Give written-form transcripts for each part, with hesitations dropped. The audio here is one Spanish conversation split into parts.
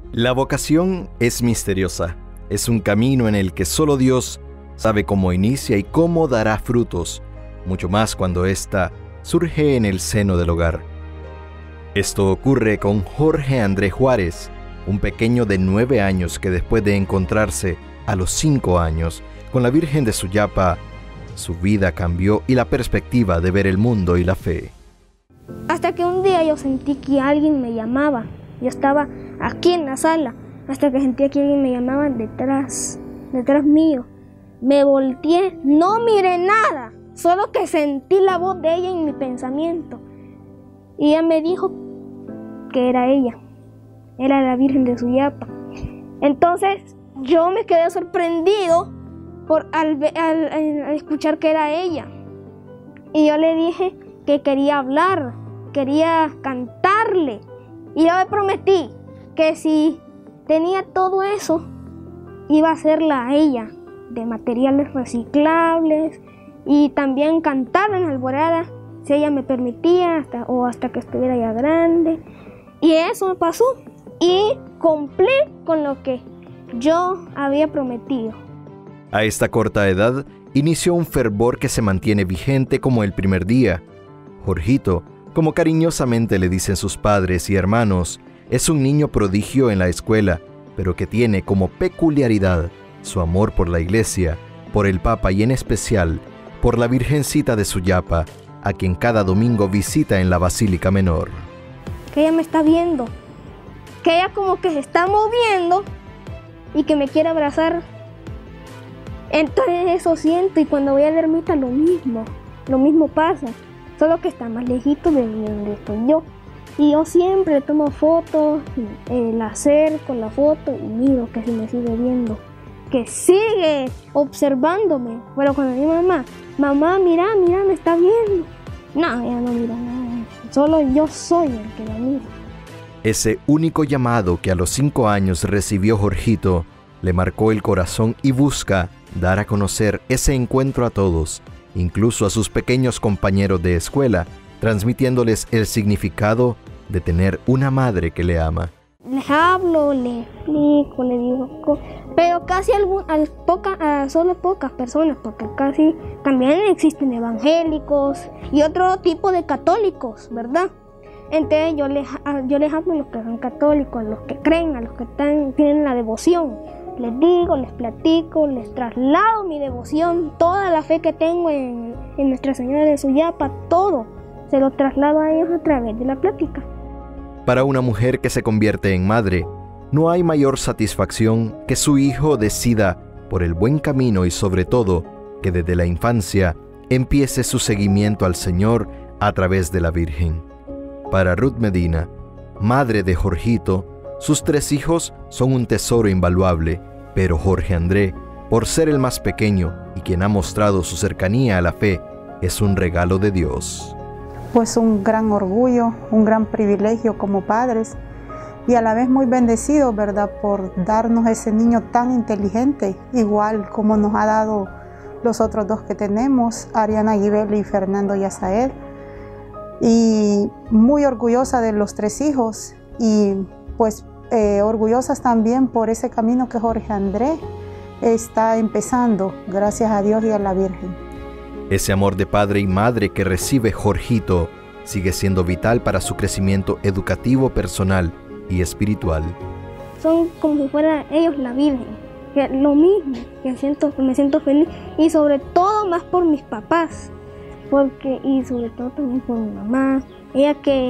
La vocación es misteriosa. Es un camino en el que solo Dios sabe cómo inicia y cómo dará frutos, mucho más cuando ésta surge en el seno del hogar. Esto ocurre con Jorge André Juárez, un pequeño de 9 años que después de encontrarse a los 5 años con la Virgen de Suyapa, su vida cambió y la perspectiva de ver el mundo y la fe. Hasta que un día yo sentí que alguien me llamaba. Yo estaba aquí en la sala, hasta que sentí que alguien me llamaba detrás mío. Me volteé, no miré nada, solo que sentí la voz de ella en mi pensamiento. Y ella me dijo que era ella, era la Virgen de Suyapa. Entonces yo me quedé sorprendido al escuchar que era ella. Y yo le dije que quería hablar, quería cantarle. Y yo le prometí que si tenía todo eso, iba a hacerla a ella, de materiales reciclables, y también cantar en Alborada, si ella me permitía, hasta que estuviera ya grande. Y eso me pasó, y cumplí con lo que yo había prometido. A esta corta edad, inició un fervor que se mantiene vigente como el primer día. Jorgito, como cariñosamente le dicen sus padres y hermanos, es un niño prodigio en la escuela, pero que tiene como peculiaridad su amor por la iglesia, por el Papa y en especial por la Virgencita de Suyapa, a quien cada domingo visita en la Basílica Menor. Que ella me está viendo, que ella como que se está moviendo y que me quiere abrazar. Entonces eso siento, y cuando voy a la ermita lo mismo pasa. Solo que está más lejito de donde estoy yo. Y yo siempre le tomo fotos, la acerco la foto y miro que si me sigue viendo, que sigue observándome. Pero cuando digo mamá, mira, me está viendo. No, ella no mira nada. Solo yo soy el que la mira. Ese único llamado que a los 5 años recibió Jorgito le marcó el corazón y busca dar a conocer ese encuentro a todos, incluso a sus pequeños compañeros de escuela, transmitiéndoles el significado de tener una madre que le ama. Les hablo, les explico, les digo, pero casi solo pocas personas, porque casi también existen evangélicos y otro tipo de católicos, ¿verdad? Entonces yo les hablo a los que son católicos, a los que creen, a los que tienen la devoción. Les digo, les platico, les traslado mi devoción, toda la fe que tengo en Nuestra Señora de Suyapa, todo se lo traslado a ellos a través de la plática. Para una mujer que se convierte en madre, no hay mayor satisfacción que su hijo decida por el buen camino y sobre todo que desde la infancia empiece su seguimiento al Señor a través de la Virgen. Para Ruth Medina, madre de Jorgito, sus 3 hijos son un tesoro invaluable, pero Jorge André, por ser el más pequeño y quien ha mostrado su cercanía a la fe, es un regalo de Dios. Pues un gran orgullo, un gran privilegio como padres y a la vez muy bendecidos, ¿verdad?, por darnos ese niño tan inteligente, igual como nos ha dado los otros 2 que tenemos, Ariana Guibeli y Fernando Yazael. Y muy orgullosa de los 3 hijos y pues orgullosas también por ese camino que Jorge André está empezando, gracias a Dios y a la Virgen. Ese amor de padre y madre que recibe Jorgito sigue siendo vital para su crecimiento educativo, personal y espiritual. Son como si fuera ellos la Virgen, que lo mismo, que me siento feliz y sobre todo más por mis papás, y sobre todo también por mi mamá, ella que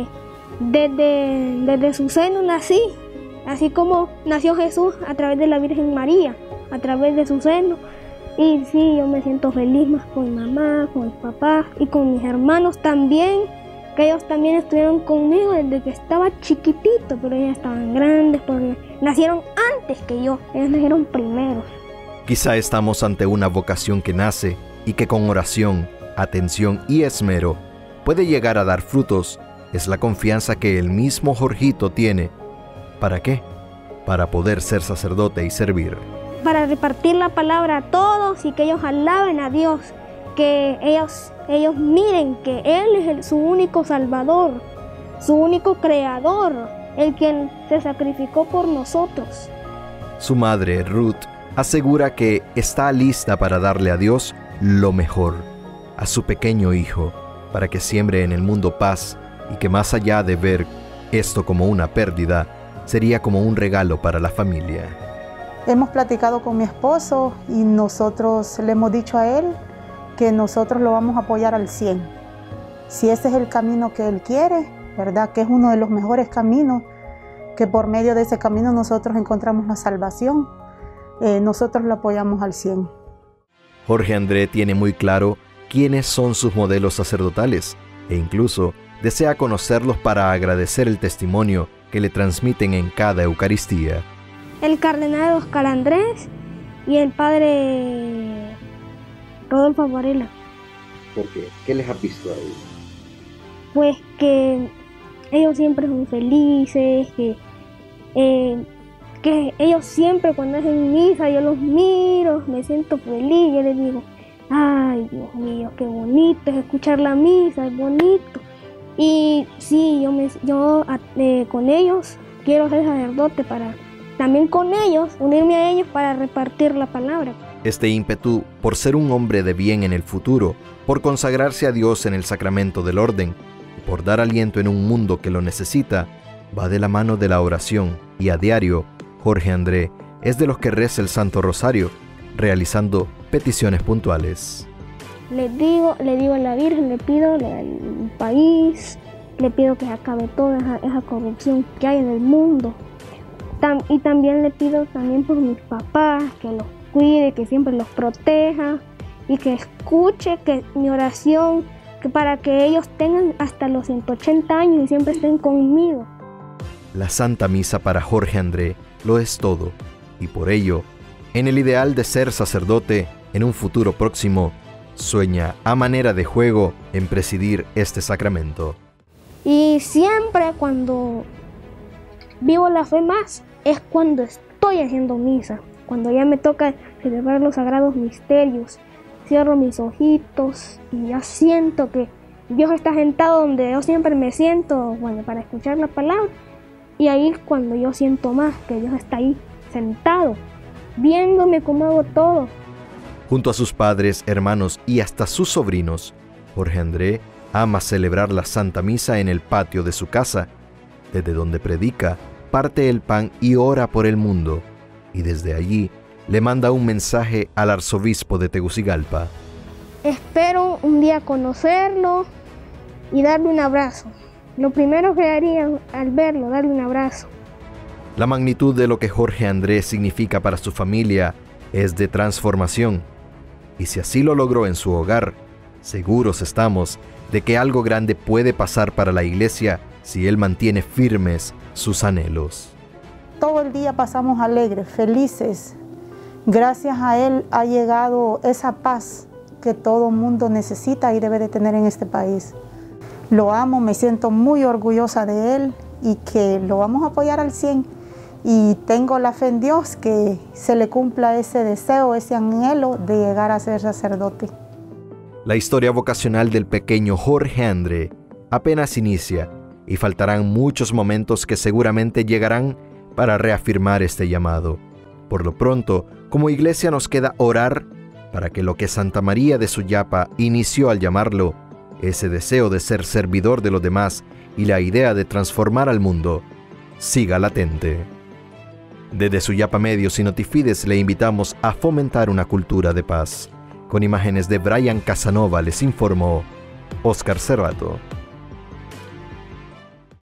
desde su seno nací, así como nació Jesús a través de la Virgen María, a través de su seno. Y sí, yo me siento feliz más con mi mamá, con mis papás y con mis hermanos también, que ellos también estuvieron conmigo desde que estaba chiquitito, pero ellos estaban grandes porque nacieron antes que yo, ellos nacieron primeros. Quizá estamos ante una vocación que nace y que con oración, atención y esmero puede llegar a dar frutos. Es la confianza que el mismo Jorgito tiene. ¿Para qué? Para poder ser sacerdote y servir. Para repartir la palabra a todos y que ellos alaben a Dios, que ellos miren que Él es su único Salvador, su único Creador, el quien se sacrificó por nosotros. Su madre, Ruth, asegura que está lista para darle a Dios lo mejor, a su pequeño hijo, para que siembre en el mundo paz y que más allá de ver esto como una pérdida, sería como un regalo para la familia. Hemos platicado con mi esposo y nosotros le hemos dicho a él que nosotros lo vamos a apoyar al 100. Si ese es el camino que él quiere, ¿verdad? Que es uno de los mejores caminos, que por medio de ese camino nosotros encontramos la salvación, nosotros lo apoyamos al 100. Jorge André tiene muy claro quiénes son sus modelos sacerdotales e incluso desea conocerlos para agradecer el testimonio que le transmiten en cada Eucaristía. El cardenal Óscar Andrés y el padre Rodolfo Varela. ¿Por qué? ¿Qué les ha visto a ellos? Pues que ellos siempre son felices, que ellos siempre cuando hacen misa yo los miro, me siento feliz, yo les digo, ay Dios mío, qué bonito es escuchar la misa, es bonito. Y sí, yo con ellos quiero ser sacerdote para también con ellos, unirme a ellos para repartir la palabra. Este ímpetu por ser un hombre de bien en el futuro, por consagrarse a Dios en el sacramento del orden y por dar aliento en un mundo que lo necesita, va de la mano de la oración y a diario, Jorge André es de los que reza el Santo Rosario, realizando peticiones puntuales. Le digo a la Virgen, le pido al país, le pido que se acabe toda esa corrupción que hay en el mundo. Y también le pido también por mis papás, que los cuide, que siempre los proteja y que escuche que mi oración, que para que ellos tengan hasta los 180 años y siempre estén conmigo. La Santa Misa para Jorge André lo es todo, y por ello, en el ideal de ser sacerdote en un futuro próximo, sueña a manera de juego en presidir este sacramento. Y siempre cuando vivo la fe más es cuando estoy haciendo misa, cuando ya me toca celebrar los sagrados misterios. Cierro mis ojitos y ya siento que Dios está sentado donde yo siempre me siento, bueno, para escuchar la palabra. Y ahí es cuando yo siento más que Dios está ahí, sentado, viéndome cómo hago todo. Junto a sus padres, hermanos y hasta sus sobrinos, Jorge André ama celebrar la Santa Misa en el patio de su casa, desde donde predica, parte el pan y ora por el mundo, y desde allí le manda un mensaje al arzobispo de Tegucigalpa. Espero un día conocerlo y darle un abrazo. Lo primero que haría al verlo, darle un abrazo. La magnitud de lo que Jorge André significa para su familia es de transformación. Y si así lo logró en su hogar, seguros estamos de que algo grande puede pasar para la iglesia si él mantiene firmes sus anhelos. Todo el día pasamos alegres, felices. Gracias a él ha llegado esa paz que todo mundo necesita y debe de tener en este país. Lo amo, me siento muy orgullosa de él y que lo vamos a apoyar al 100. Y tengo la fe en Dios que se le cumpla ese deseo, ese anhelo de llegar a ser sacerdote. La historia vocacional del pequeño Jorge André apenas inicia y faltarán muchos momentos que seguramente llegarán para reafirmar este llamado. Por lo pronto, como iglesia nos queda orar para que lo que Santa María de Suyapa inició al llamarlo, ese deseo de ser servidor de los demás y la idea de transformar al mundo, siga latente. Desde Suyapa Medios y Notifides le invitamos a fomentar una cultura de paz. Con imágenes de Brian Casanova les informó Óscar Cerrato.